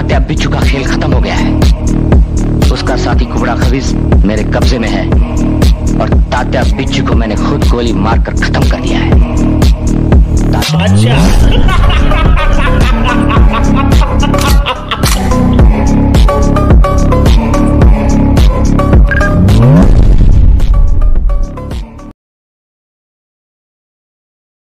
तात्या बिच्छू का खेल खत्म हो गया है। उसका साथी कुबड़ा खबीज मेरे कब्जे में है और तात्या बिच्छू को मैंने खुद गोली मारकर खत्म कर दिया है। अच्छा